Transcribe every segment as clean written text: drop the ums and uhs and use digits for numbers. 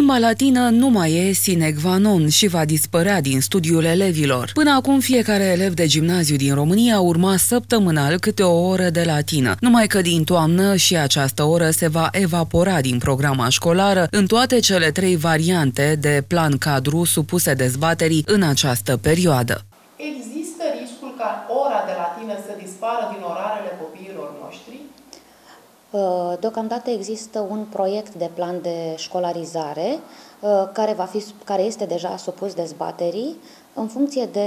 Limba latină nu mai e sine qua non și va dispărea din studiul elevilor. Până acum, fiecare elev de gimnaziu din România urma săptămânal câte o oră de latină, numai că din toamnă și această oră se va evapora din programa școlară în toate cele 3 variante de plan cadru supuse dezbaterii în această perioadă. Există riscul ca ora de latină să dispară din orarele copiilor noștri? Deocamdată există un proiect de plan de școlarizare care este deja supus dezbaterii. În funcție de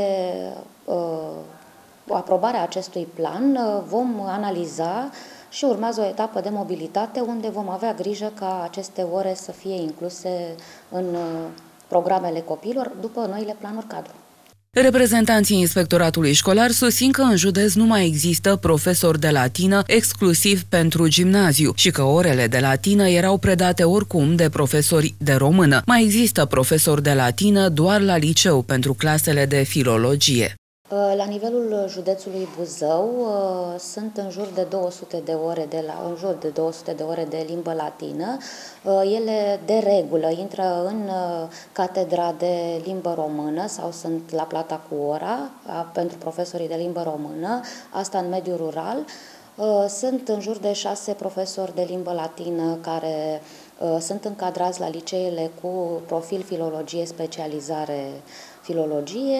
aprobarea acestui plan vom analiza și urmează o etapă de mobilitate unde vom avea grijă ca aceste ore să fie incluse în programele copiilor după noile planuri cadru. Reprezentanții Inspectoratului Școlar susțin că în județ nu mai există profesori de latină exclusiv pentru gimnaziu și că orele de latină erau predate oricum de profesori de română. Mai există profesori de latină doar la liceu pentru clasele de filologie. La nivelul județului Buzău sunt în jur de 200 de ore de limbă latină. Ele de regulă intră în catedra de limbă română sau sunt la plata cu ora pentru profesorii de limbă română, asta în mediul rural. Sunt în jur de 6 profesori de limbă latină care sunt încadrați la liceele cu profil filologie, specializare filologie.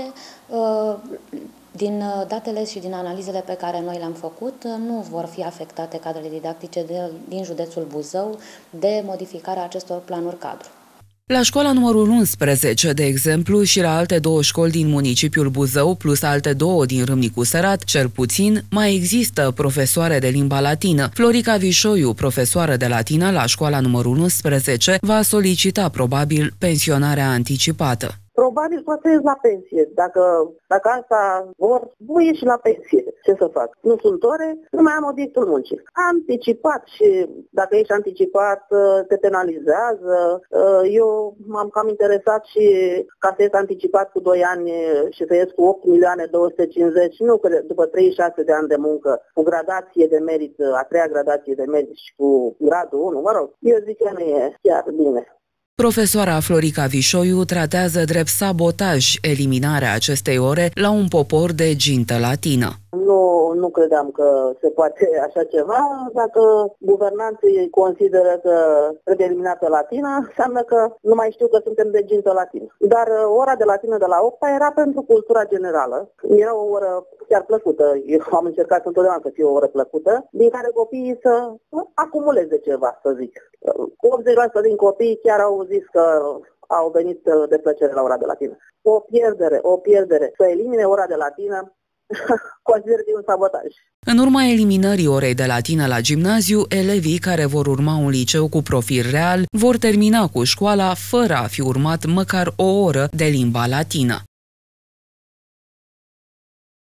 Din datele și din analizele pe care noi le-am făcut, nu vor fi afectate cadrele didactice din județul Buzău de modificarea acestor planuri cadru. La școala numărul 11, de exemplu, și la alte 2 școli din municipiul Buzău, plus alte 2 din Râmnicu Sărat, cel puțin, mai există profesoare de limba latină. Florica Vișoiu, profesoară de latină la școala numărul 11, va solicita probabil pensionarea anticipată. Probabil poate să ies la pensie. Dacă asta vor, voi ieși la pensie. Ce să fac? Nu sunt ore, nu mai am obiectul muncii. Anticipat și dacă ești anticipat, te penalizează. Eu m-am cam interesat și ca să ies anticipat cu 2 ani și să ies cu 8.250.000, nu că după 36 de ani de muncă, cu gradație de merit, a 3-a gradație de merit și cu gradul 1, mă rog, eu zic că nu e chiar bine. Profesoara Florica Vișoiu tratează drept sabotaj eliminarea acestei ore la un popor de gintă latină. Nu credeam că se poate așa ceva. Dacă guvernanții consideră că trebuie eliminată latina, înseamnă că nu mai știu că suntem de gintă latină. Dar ora de latină de la 8 era pentru cultura generală. Era o oră chiar plăcută. Eu am încercat întotdeauna să fie o oră plăcută, din care copiii să acumuleze ceva, să zic. 80% din copii chiar au zis că au venit de plăcere la ora de latină. O pierdere. Să elimine ora de latină consider că e un sabotaj. În urma eliminării orei de latină la gimnaziu, elevii care vor urma un liceu cu profil real vor termina cu școala fără a fi urmat măcar o oră de limba latină.